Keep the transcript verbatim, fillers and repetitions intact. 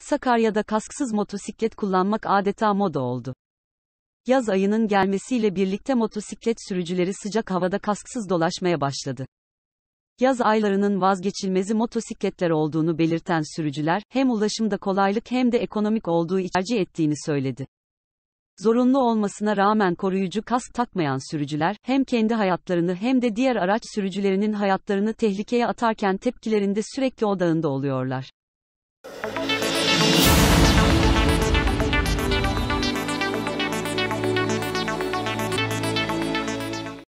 Sakarya'da kasksız motosiklet kullanmak adeta moda oldu. Yaz ayının gelmesiyle birlikte motosiklet sürücüleri sıcak havada kasksız dolaşmaya başladı. Yaz aylarının vazgeçilmezi motosikletler olduğunu belirten sürücüler, hem ulaşımda kolaylık hem de ekonomik olduğu için tercih ettiğini söyledi. Zorunlu olmasına rağmen koruyucu kask takmayan sürücüler, hem kendi hayatlarını hem de diğer araç sürücülerinin hayatlarını tehlikeye atarken tepkilerinde sürekli odağında oluyorlar.